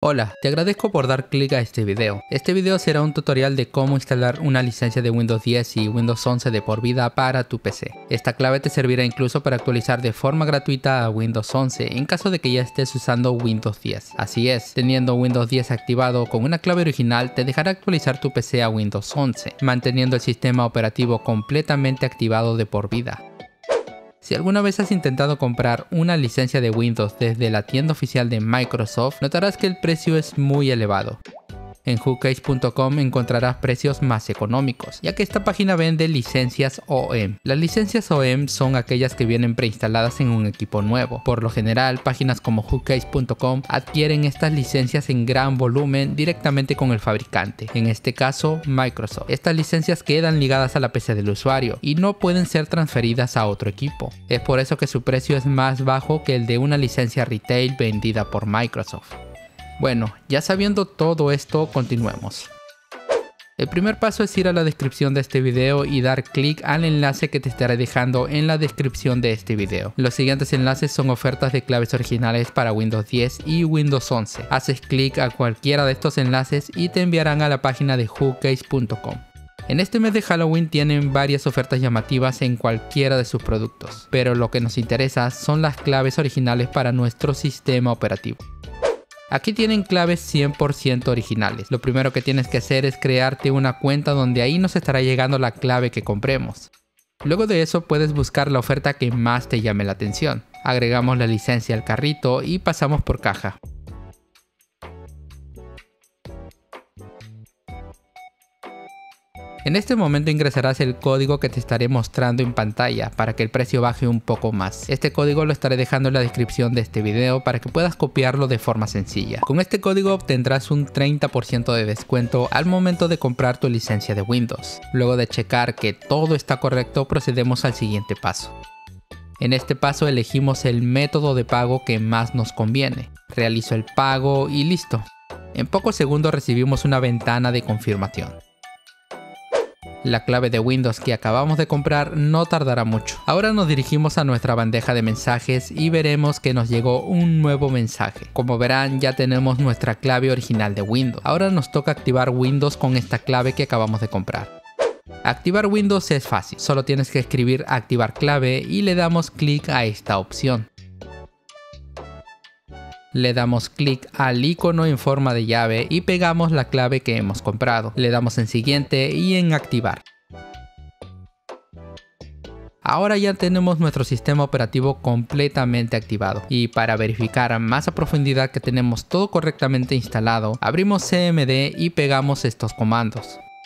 Hola, te agradezco por dar clic a este video. Este video será un tutorial de cómo instalar una licencia de Windows 10 y Windows 11 de por vida para tu PC. Esta clave te servirá incluso para actualizar de forma gratuita a Windows 11 en caso de que ya estés usando Windows 10. Así es, teniendo Windows 10 activado con una clave original te dejará actualizar tu PC a Windows 11, manteniendo el sistema operativo completamente activado de por vida. Si alguna vez has intentado comprar una licencia de Windows desde la tienda oficial de Microsoft, notarás que el precio es muy elevado. En Whocase.com encontrarás precios más económicos, ya que esta página vende licencias OEM. Las licencias OEM son aquellas que vienen preinstaladas en un equipo nuevo. Por lo general, páginas como Whocase.com adquieren estas licencias en gran volumen directamente con el fabricante, en este caso Microsoft. Estas licencias quedan ligadas a la PC del usuario y no pueden ser transferidas a otro equipo. Es por eso que su precio es más bajo que el de una licencia retail vendida por Microsoft. Bueno, ya sabiendo todo esto, continuemos. El primer paso es ir a la descripción de este video y dar clic al enlace que te estaré dejando en la descripción de este video. Los siguientes enlaces son ofertas de claves originales para Windows 10 y Windows 11. Haces clic a cualquiera de estos enlaces y te enviarán a la página de Whocase.com. En este mes de Halloween tienen varias ofertas llamativas en cualquiera de sus productos, pero lo que nos interesa son las claves originales para nuestro sistema operativo. Aquí tienen claves 100% originales. Lo primero que tienes que hacer es crearte una cuenta donde ahí nos estará llegando la clave que compremos. Luego de eso puedes buscar la oferta que más te llame la atención. Agregamos la licencia al carrito y pasamos por caja. En este momento ingresarás el código que te estaré mostrando en pantalla para que el precio baje un poco más. Este código lo estaré dejando en la descripción de este video para que puedas copiarlo de forma sencilla. Con este código obtendrás un 30% de descuento al momento de comprar tu licencia de Windows. Luego de checar que todo está correcto, procedemos al siguiente paso. En este paso elegimos el método de pago que más nos conviene. Realizo el pago y listo. En pocos segundos recibimos una ventana de confirmación. La clave de Windows que acabamos de comprar no tardará mucho. Ahora nos dirigimos a nuestra bandeja de mensajes y veremos que nos llegó un nuevo mensaje. Como verán, ya tenemos nuestra clave original de Windows. Ahora nos toca activar Windows con esta clave que acabamos de comprar. Activar Windows es fácil, solo tienes que escribir activar clave y le damos clic a esta opción. Le damos clic al icono en forma de llave y pegamos la clave que hemos comprado. Le damos en siguiente y en activar. Ahora ya tenemos nuestro sistema operativo completamente activado y para verificar más a profundidad que tenemos todo correctamente instalado, abrimos CMD y pegamos estos comandos.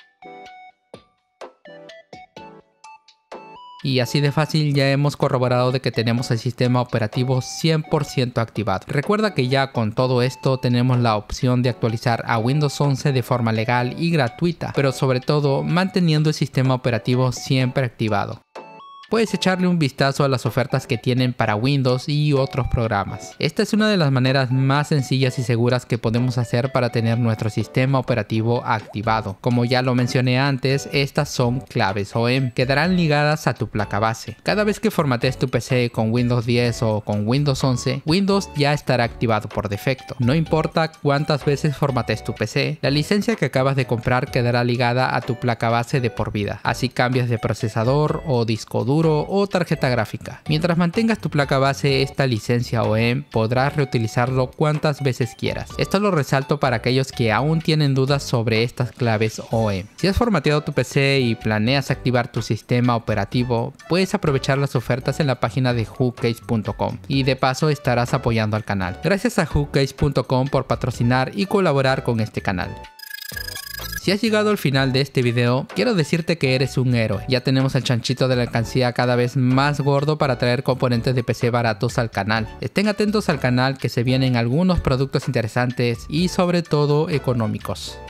Y así de fácil ya hemos corroborado de que tenemos el sistema operativo 100% activado. Recuerda que ya con todo esto tenemos la opción de actualizar a Windows 11 de forma legal y gratuita, pero sobre todo manteniendo el sistema operativo siempre activado. Puedes echarle un vistazo a las ofertas que tienen para Windows y otros programas. Esta es una de las maneras más sencillas y seguras que podemos hacer para tener nuestro sistema operativo activado. Como ya lo mencioné antes, estas son claves OEM, quedarán ligadas a tu placa base. Cada vez que formatees tu PC con Windows 10 o con Windows 11, Windows ya estará activado por defecto. No importa cuántas veces formatees tu PC, la licencia que acabas de comprar quedará ligada a tu placa base de por vida. Así cambias de procesador o disco duro o tarjeta gráfica. Mientras mantengas tu placa base esta licencia OEM, podrás reutilizarlo cuantas veces quieras. Esto lo resalto para aquellos que aún tienen dudas sobre estas claves OEM. Si has formateado tu PC y planeas activar tu sistema operativo, puedes aprovechar las ofertas en la página de Whocase.com y de paso estarás apoyando al canal. Gracias a Whocase.com por patrocinar y colaborar con este canal. Si has llegado al final de este video, quiero decirte que eres un héroe. Ya tenemos el chanchito de la alcancía cada vez más gordo para traer componentes de PC baratos al canal. Estén atentos al canal que se vienen algunos productos interesantes y sobre todo económicos.